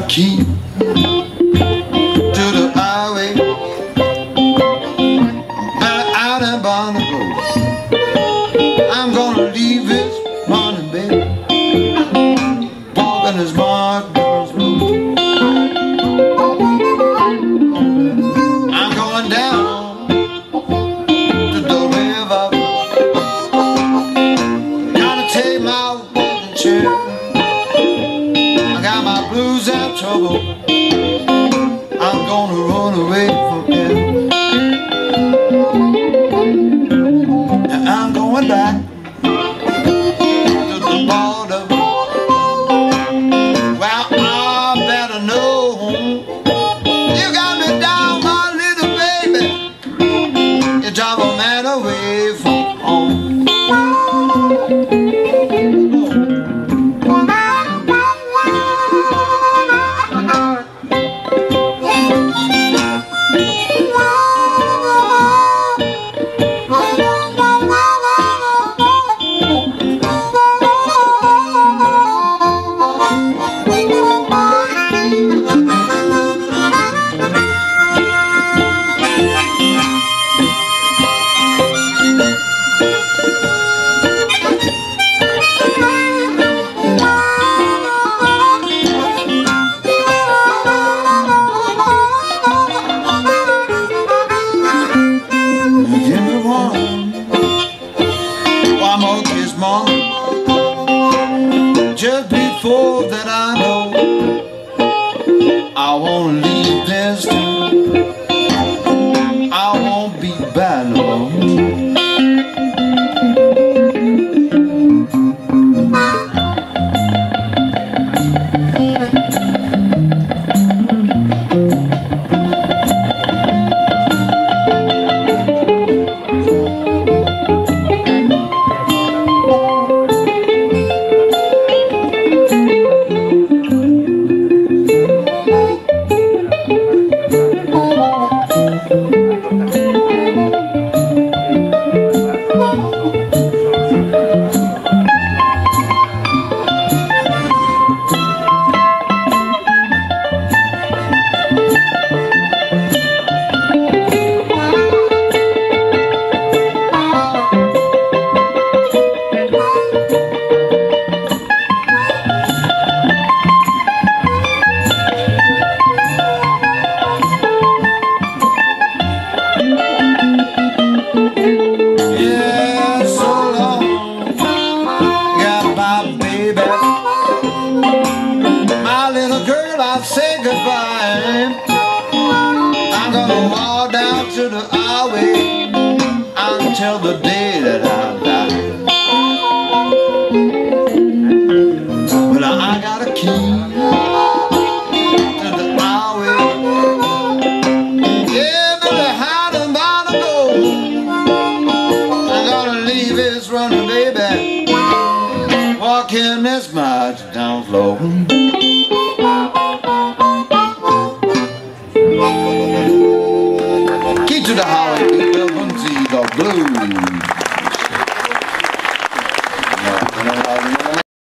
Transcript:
key to the highway, out and by the road. I'm gonna leave this morning, baby, walking this Mark Burns road. I'm going down to the river, gonna take my walking chair. I got my blues and trouble, I'm gonna run away from here. And I'm going back to the border. Well, I better know you got me down, my little baby. You drive a man away from home. Mom, just before that I know I won't leave this town, I won't be back no more. I'll say goodbye. I'm gonna walk down to the highway until the day